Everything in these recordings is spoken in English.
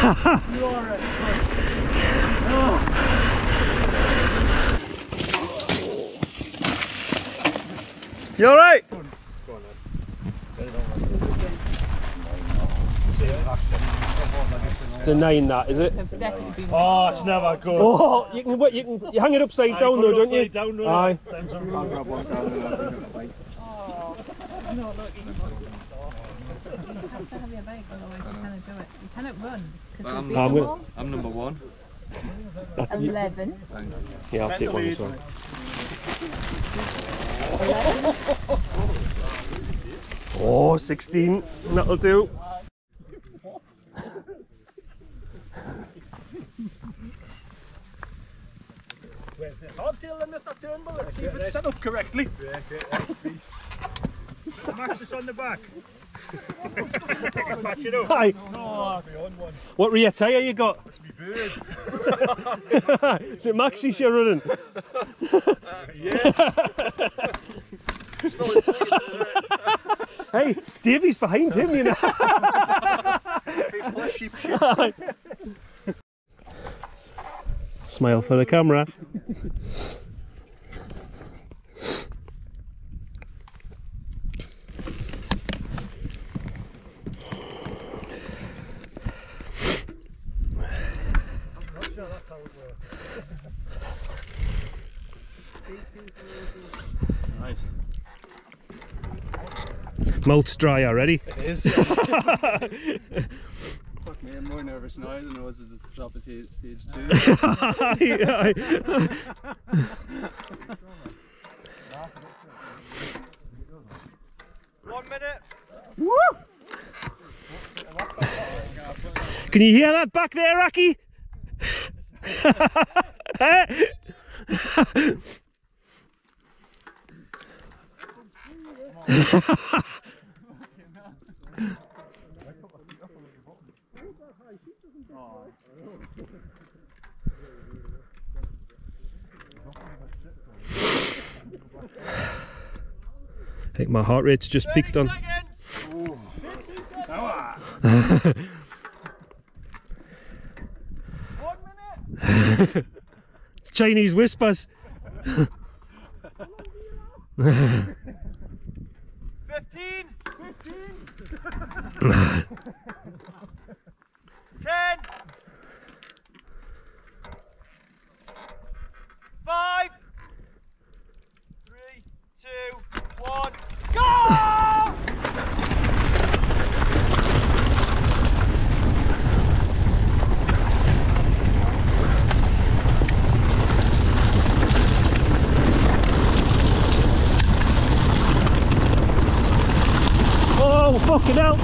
alright? Oh. You alright? It's a 9, that is it? Oh, it's never good. Oh, you hang it upside down though, don't you? Down, no. Aye. Oh, no, look, you have to have your bike, otherwise you cannot do it. You cannot run. I'm number 1. 11. Thanks. Yeah, I'll take one as well. 11. Oh, 16. That'll do. Where's this hardtail in this nocturnal? Let's see if it's set up correctly. Max is on the back. Match it up. Hi. No. What rear tyre you got? It's me bird. Is it Maxis you're running? Yeah. Hey, Davey's behind him, you know. Face full of sheep shit. Smile for the camera. Nice. Mouth's dry already. It is. Fuck me, I'm more nervous now than I was at the top of stage 2. Aye. 1 minute. Woo! Can you hear that back there, Rocky? I think my heart rate's just peaked on. 1 minute. It's Chinese whispers. 15. 10. 5. 3, 2, 1. Go! Oh, fucking hell.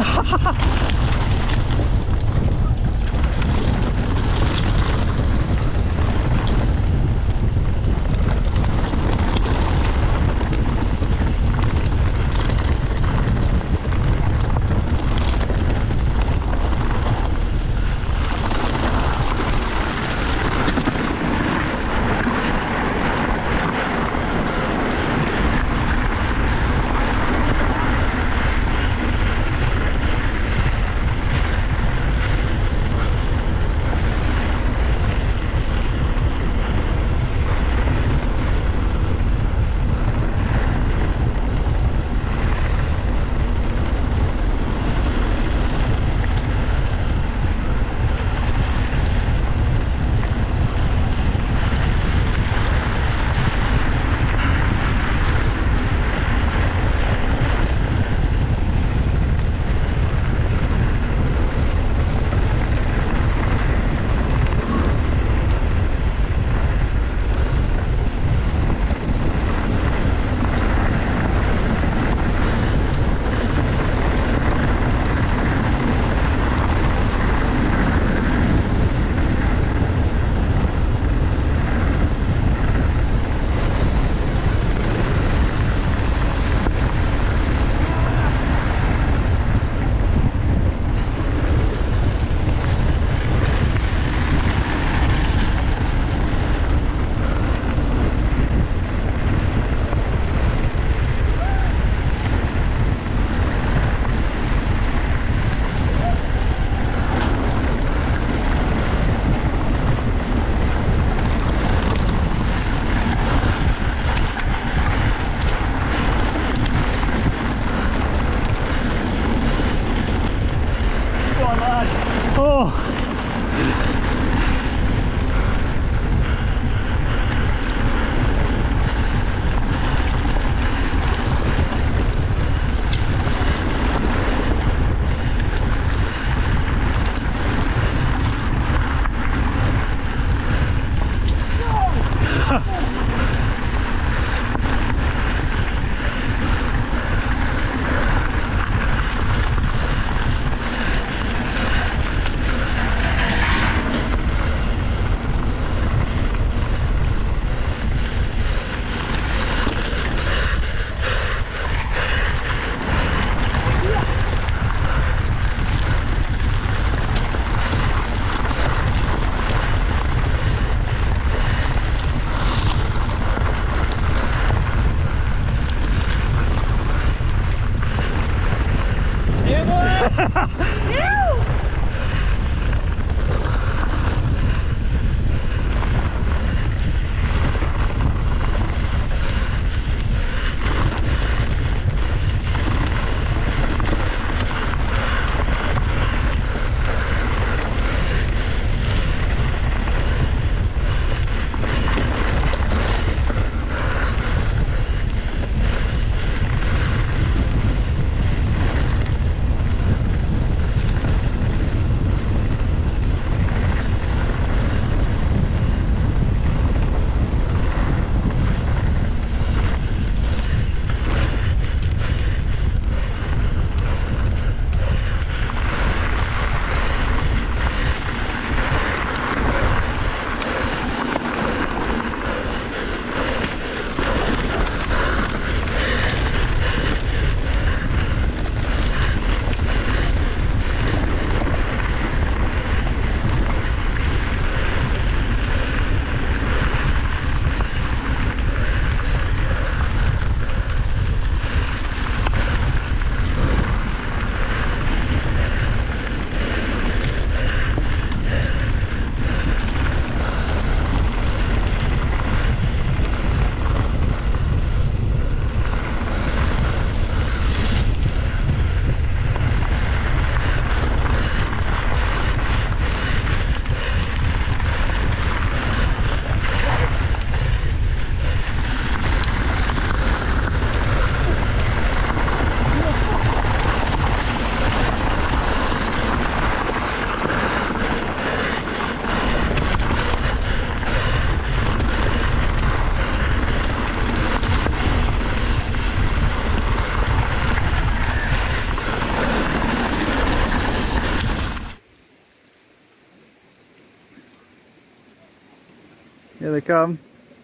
Here they come.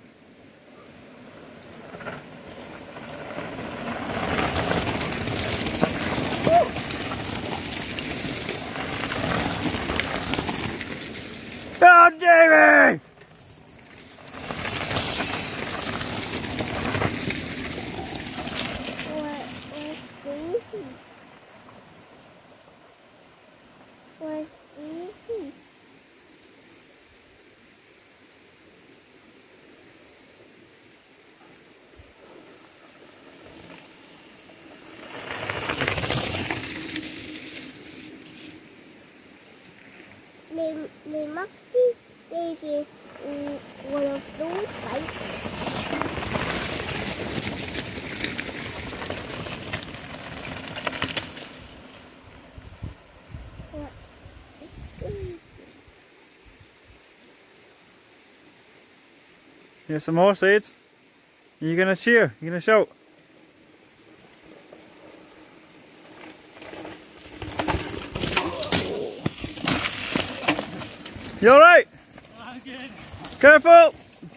Oh, Jamie! They must be maybe one of those bikes. What is this? Here's some more seeds. You're gonna cheer, you're gonna shout. You alright? I'm good. Careful!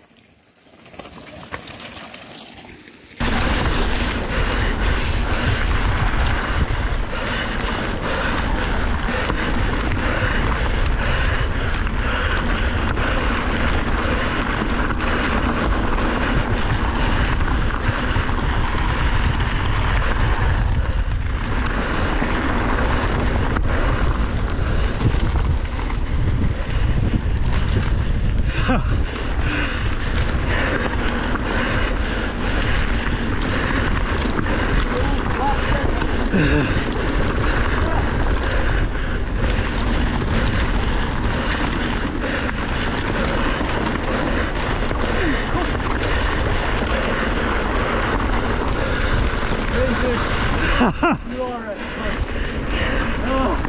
You alright? Oh.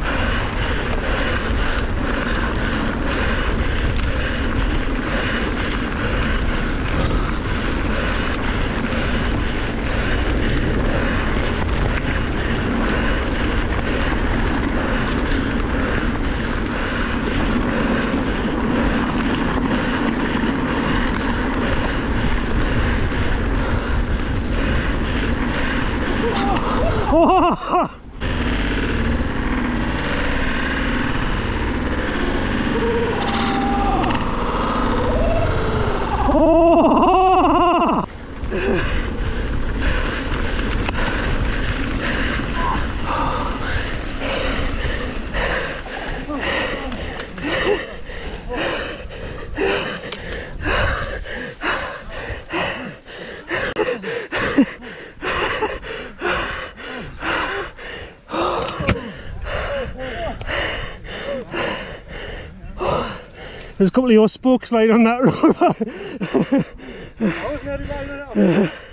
There's a couple of your spokes lying on that road. I was nearly riding it off.